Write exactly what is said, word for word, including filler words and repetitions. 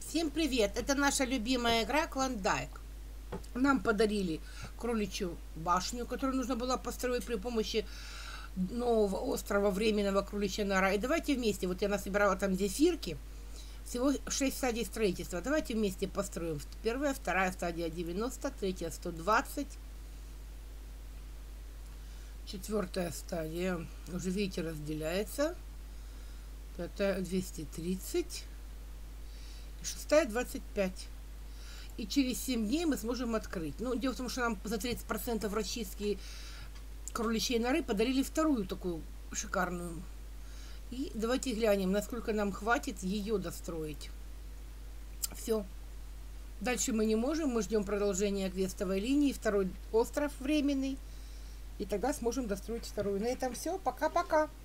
Всем привет! Это наша любимая игра Клондайк. Нам подарили кроличью башню, которую нужно было построить при помощи нового острова временного кроличья нора. И давайте вместе, вот я насобирала там зефирки, всего шесть стадий строительства. Давайте вместе построим. Первая, вторая стадия девяносто, третья сто двадцать, четвертая стадия, уже видите, разделяется, пятая двести тридцать, шестая двадцать пять. И через семь дней мы сможем открыть. Ну, дело в том, что нам за тридцать процентов расчистки кроличьей норы подарили вторую такую шикарную. И давайте глянем, насколько нам хватит ее достроить. Все. Дальше мы не можем, мы ждем продолжения квестовой линии, второй остров временный. И тогда сможем достроить вторую. На этом все. Пока-пока.